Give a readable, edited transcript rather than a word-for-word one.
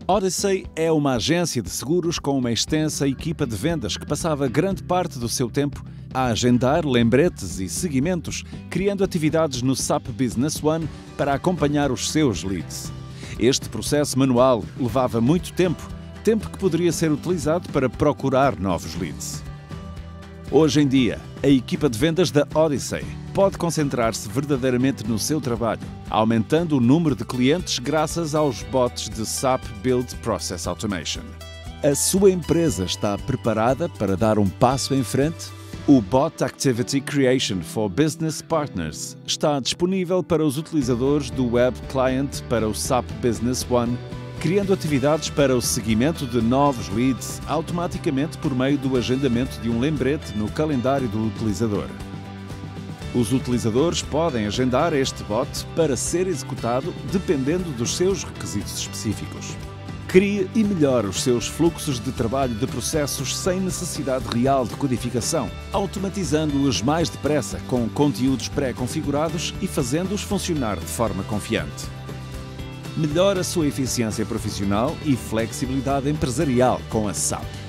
Odyssey é uma agência de seguros com uma extensa equipa de vendas que passava grande parte do seu tempo a agendar lembretes e seguimentos, criando atividades no SAP Business One para acompanhar os seus leads. Este processo manual levava muito tempo que poderia ser utilizado para procurar novos leads. Hoje em dia, a equipa de vendas da Odyssey pode concentrar-se verdadeiramente no seu trabalho, aumentando o número de clientes graças aos bots de SAP Build Process Automation. A sua empresa está preparada para dar um passo em frente? O Bot Activity Creation for Business Partners está disponível para os utilizadores do Web Client para o SAP Business One, criando atividades para o seguimento de novos leads automaticamente por meio do agendamento de um lembrete no calendário do utilizador. Os utilizadores podem agendar este bot para ser executado dependendo dos seus requisitos específicos. Crie e melhore os seus fluxos de trabalho de processos sem necessidade real de codificação, automatizando-os mais depressa com conteúdos pré-configurados e fazendo-os funcionar de forma confiante. Melhore a sua eficiência profissional e flexibilidade empresarial com a SAP.